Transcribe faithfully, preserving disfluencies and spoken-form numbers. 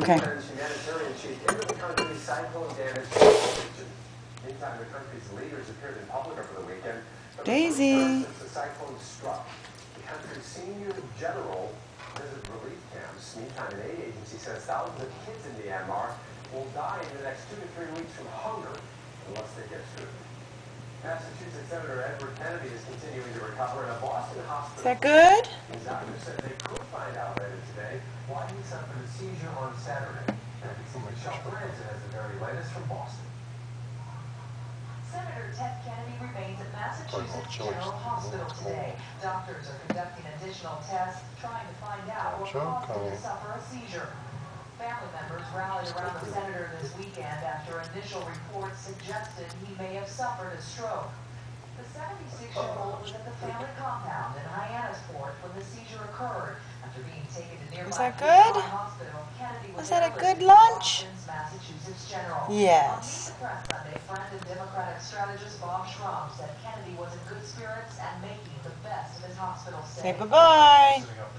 Okay. Humanitarian chief into the country's cyclone-damaged region. Meantime, the country's leaders appeared in public over the weekend. Daisy. Since the cyclone struck, the country's senior general visited relief camps. Meantime, an aid agency says thousands of kids in Myanmar will die in the next two to three weeks from hunger unless they get food. Massachusetts Senator Edward Kennedy is continuing to recover in a Boston hospital. Is that good? His doctors said they could find out later today why he suffered a seizure on Saturday. N B C Michelle Francis has the very latest from Boston. Senator Ted Kennedy remains at Massachusetts General Hospital today. Doctors are conducting additional tests, trying to find out what caused him to suffer a seizure. Family members rallied around the senator this weekend after initial reports suggested he may have suffered a stroke. The seventy-six-year-old was at the family compound in Hyannisport when the seizure occurred. After being taken to nearby Was that good? Hospital, Kennedy was, Was that a good airlifted to lunch? Boston's Massachusetts General. Yes. On Meet the Press Sunday, friend and Democratic strategist Bob Schrum said Kennedy was in good spirits and making the best of his hospital stay. Say bye-bye.